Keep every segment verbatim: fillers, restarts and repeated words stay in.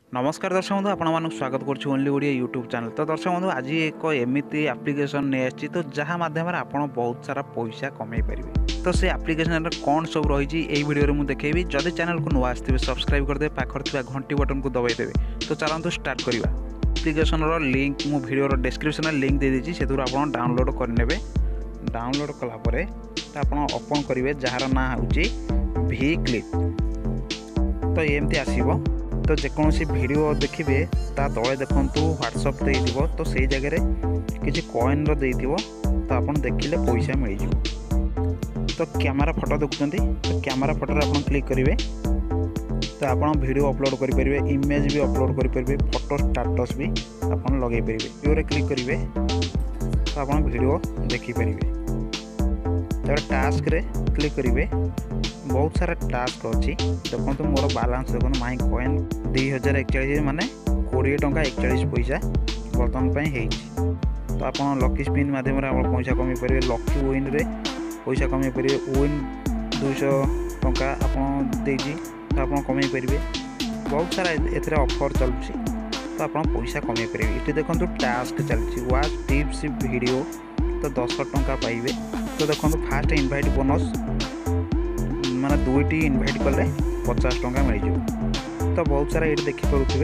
नमस्कार दर्शक बंधु आपको स्वागत करुँ ओनलीओडिया यूट्यूब चैनल। तो दर्शक बंधु आज एक एमती एप्लिकेशन नहीं आसी तो जहाँ माध्यम आप बहुत सारा पैसा कमे पारे। तो से एप्लिकेशन कौन सब रही वीडियो में देखेबी। जदि चैनल को नुआ आसते सब्सक्राइब करदे, पाखर घंटी बटन को दबाई देवे। तो चलते स्टार्ट करवा। एप्लिकेशन लिंक मु वीडियो डिस्क्रिप्शन लिंक दे देती से आप डाउनलोड करने। डाउनलोड कलापर आप ओपन करेंगे जार ना हूँ vclip। तो एमती आसो तो जेकोसी वीडियो देखिए ता तले देखूँ व्हाट्सअप दे तो से जगह किसी कॉइन रे तो आप देखिले पैसा मिल जाए। तो कैमरा फोटो देखुं तो कैमरा फोटो आप क्लिक करेंगे तो आप वीडियो अपलोड करेंगे, इमेज भी अपलोड करेंगे, फोटो स्टाटस भी आप लगे पारे। वीडियो क्लिक करेंगे तो आप वीडियो देखिपारे। तो टास्क रे क्लिक करेंगे, बहुत सारा टास्क अच्छी देखो। मोर बालांस देखो माई कॉइन दुई हजार एकचाश माने कोड़े टंका एकचाश पैसा बर्तमान हो। तो आप लकी स्पिन मध्यम पैसा कमी पारे। लकी विन रे पैसा कमी पारे। विन दुईश टंका आपड़ी तो आप कमी पारे। बहुत सारा ए ऑफर चलुची तो आप पैसा कमी पारे। ये देखो टास्क चलती वाच टिप्स वीडियो तो दस टंका पाइबे। तो देखो फास्ट इनभाइट बोनस माने दुईटी इनभाइट कले पचास टंका मिल जाए। तो बहुत सारा ये देखिपे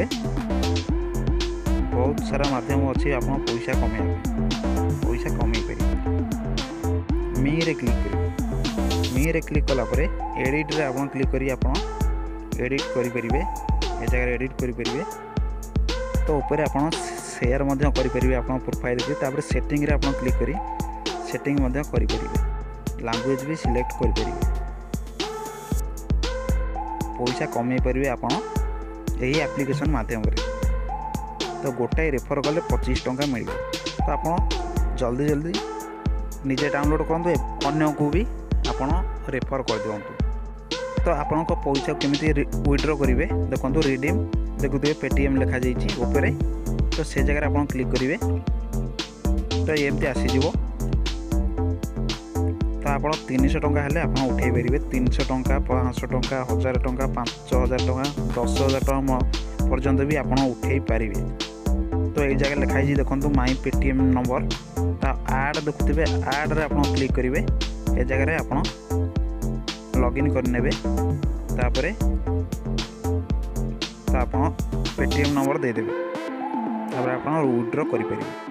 बहुत सारा माध्यम अच्छी आप पैसा कमे पैसा कमे पारे। मी रे क्लिक करेंगे। मी रे क्लिक कलापर एडिट रे आप क्लिक करी आप एडिट करेंगे। ए जगह एडिट करेंगे तो ऊपर आप शेयर करेंगे आप प्रोफाइल के। सेटिंग रे आप क्लिक करी सेटिंग करेंगे। लैंग्वेज भी सिलेक्ट करेंगे। पैसा कमे पारे आप यही एप्लिकेशन माध्यम। तो गोटाए रेफर कले पच्चीस टंका मिल। तो आप जल्दी जल्दी निजे डाउनलोड करूँ, अन्य को भी आप रेफर कर दिंतु। तो आपण पैसा केमी विड्रॉ करेंगे देखो रिडीम देखुए पेटीएम लिखा जाइए ऊपर। तो से जगह आप क्लिक करेंगे तो एमती आसीज। तो आप तीन सौ टंका हेल्ले आप उठे पारे। तीन सौ टंका पाँच सौ टंका हजार टंका पाँच हजार टंका दस हजार टंका पर्यंत भी आप उठे पारे। तो ये जगह लिखाई देखो माई पेटीएम नंबर। तो आड देखुए आड रे आप क्लिक करेंगे। ये जगह आप लॉगिन करने तापर तो आप पेटीएम नंबर देदेवे। आप विड्रॉ करेंगे।